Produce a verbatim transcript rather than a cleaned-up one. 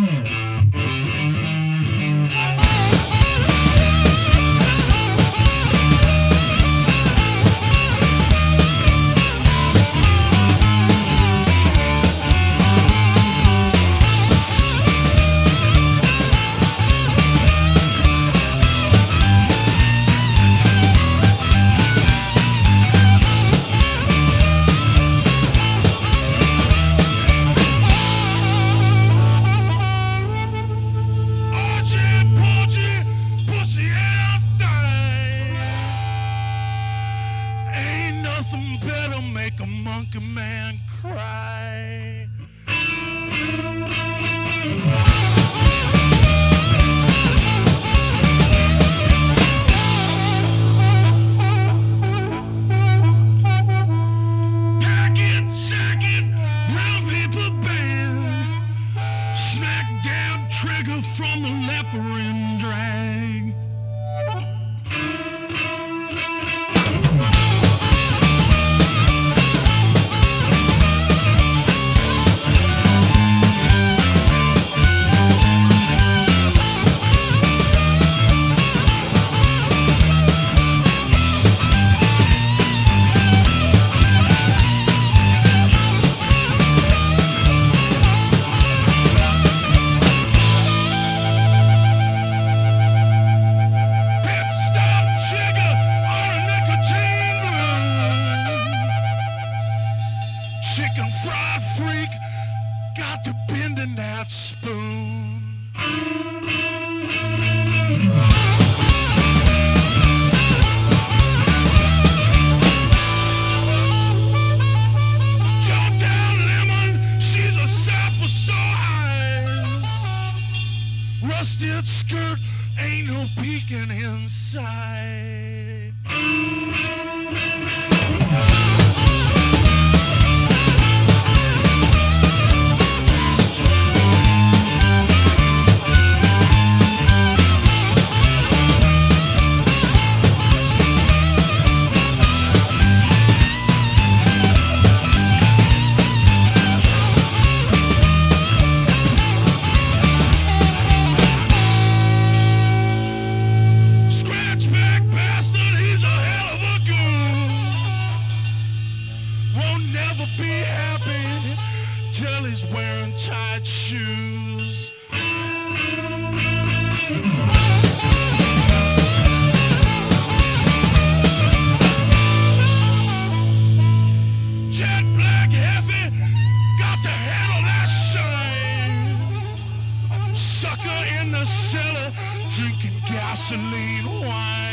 Nothing better make a monkey man cry. Jack it, sack it, brown paper band. Smack down trigger from the leopard drag. Chicken fried freak, got to bend in that spoon. Chop down lemon, she's a sap for sore eyes. Rusted skirt, ain't no peeking inside. Be happy till he's wearing tight shoes. Jet black heavy, got to handle that shine. Sucker in the cellar, drinking gasoline wine.